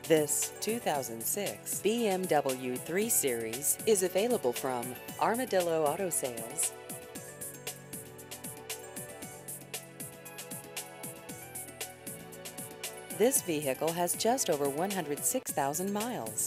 This 2006 BMW 3 Series is available from Armadillo Auto Sales. This vehicle has just over 106,000 miles.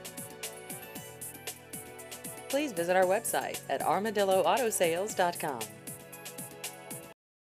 Please visit our website at armadilloautosales.com.